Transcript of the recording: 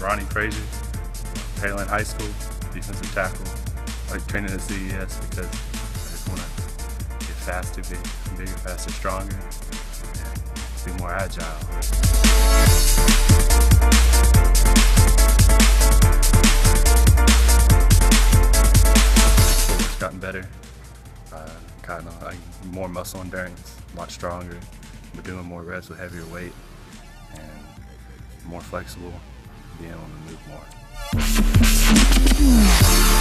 Ronnie Fraser, Pearland High School, defensive tackle. I like training at CES because I just want to get faster, be bigger, faster, stronger, and be more agile. Footwork's gotten better, gotten like more muscle endurance, a lot stronger. We're doing more reps with heavier weight and more flexible, being able to move more.